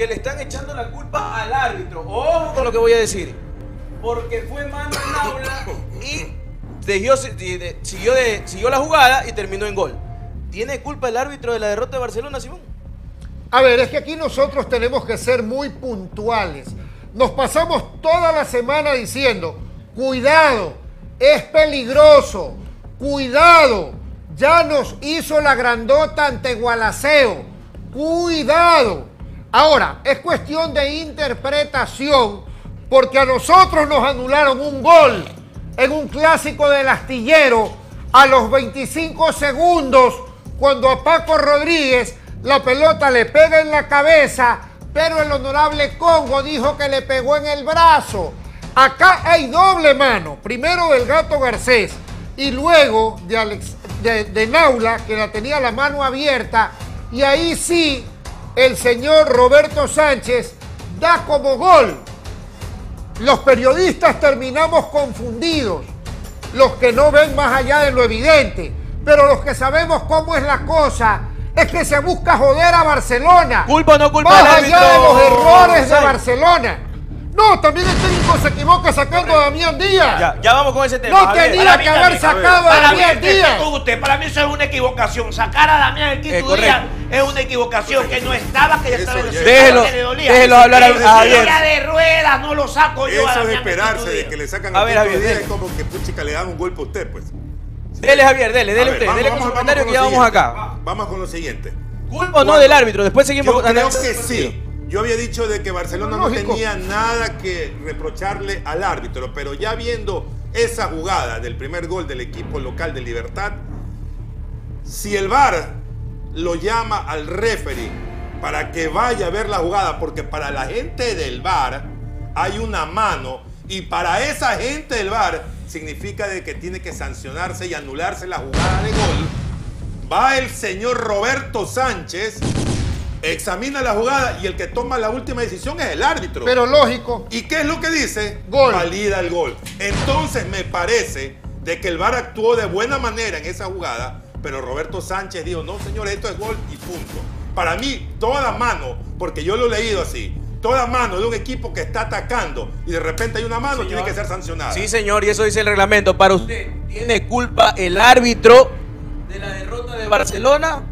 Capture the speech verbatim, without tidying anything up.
que le están echando la culpa al árbitro. Ojo con lo que voy a decir. Porque fue mano en aula y siguió, siguió, de, siguió la jugada y terminó en gol. ¿Tiene culpa el árbitro de la derrota de Barcelona, Simón? A ver, es que aquí nosotros tenemos que ser muy puntuales. Nos pasamos toda la semana diciendo, cuidado, es peligroso, cuidado, ya nos hizo la grandota ante Gualaceo, cuidado. Ahora, es cuestión de interpretación, porque a nosotros nos anularon un gol en un clásico del Astillero a los veinticinco segundos, cuando a Paco Rodríguez la pelota le pega en la cabeza, pero el honorable Congo dijo que le pegó en el brazo. Acá hay doble mano, primero del Gato Garcés y luego de, Alex, de, de Naula, que la tenía la mano abierta, y ahí sí el señor Roberto Sánchez da como gol. Los periodistas terminamos confundidos, los que no ven más allá de lo evidente, pero los que sabemos cómo es la cosa, es que se busca joder a Barcelona. Culpa o no culpa más al árbitro. allá de los errores de Barcelona. No, también el técnico se equivoca sacando a Damián Díaz. Ya, ya vamos con ese tema. No tenía que haber sacado a Damián Díaz. Usted, para mí eso es una equivocación. Sacar a Damián el quinto día es una equivocación. Que no estaba, que ya estaba en el Déjelo, que le dolía. déjelo hablar a Javier. Ya de ruedas no lo saco yo. Eso es esperarse de que le sacan a ver, quinto día. Es como que puchica le dan un golpe a usted, pues. Dele, Javier, dele, dele ver, usted, vamos, dele vamos, con su vamos comentario con que ya lo vamos siguiente. acá. Vamos con lo siguiente. ¿Culpa o no del árbitro? Después seguimos. Yo creo que sí. Yo había dicho de que Barcelona no, no tenía nada que reprocharle al árbitro, pero ya viendo esa jugada del primer gol del equipo local de Libertad, si el V A R lo llama al referee para que vaya a ver la jugada, porque para la gente del V A R hay una mano, y para esa gente del V A R significa de que tiene que sancionarse y anularse la jugada de gol, va el señor Roberto Sánchez, examina la jugada y el que toma la última decisión es el árbitro. Pero lógico. ¿Y qué es lo que dice? Gol. Valida el gol. Entonces me parece de que el V A R actuó de buena manera en esa jugada, pero Roberto Sánchez dijo, no señor, esto es gol y punto. Para mí, toda mano, porque yo lo he leído así, toda mano de un equipo que está atacando y de repente hay una mano, señor, tiene que ser sancionada. Sí, señor, y eso dice el reglamento. Para usted, ¿tiene culpa el árbitro de la derrota de Barcelona